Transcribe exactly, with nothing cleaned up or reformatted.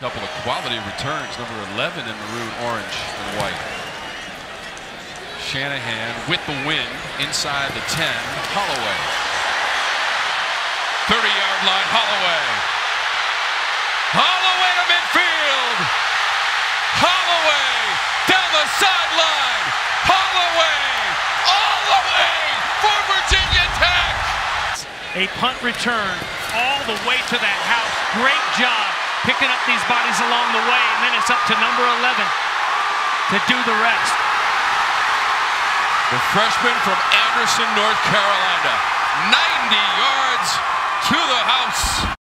Couple of quality returns, number eleven in maroon, orange, and white. Shanahan with the win inside the ten. Holloway. thirty-yard line, Holloway. Holloway to midfield. Holloway down the sideline. Holloway all the way for Virginia Tech. A punt return all the way to that house. Great job picking up these bodies along the way, and then it's up to number eleven to do the rest. The freshman from Anderson, North Carolina, ninety yards to the house.